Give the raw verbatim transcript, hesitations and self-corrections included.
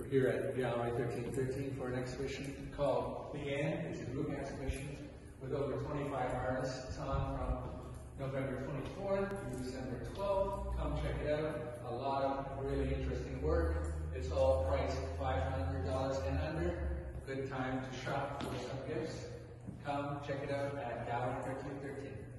here at Gallery thirteen thirteen for an exhibition called Leanne. It's a group exhibition with over twenty-five artists. It's on from November twenty-fourth to December twelfth. Come check it out. A lot of really interesting work. It's all priced five hundred dollars and under. Good time to shop for some gifts. Come check it out at Gallery thirteen thirteen.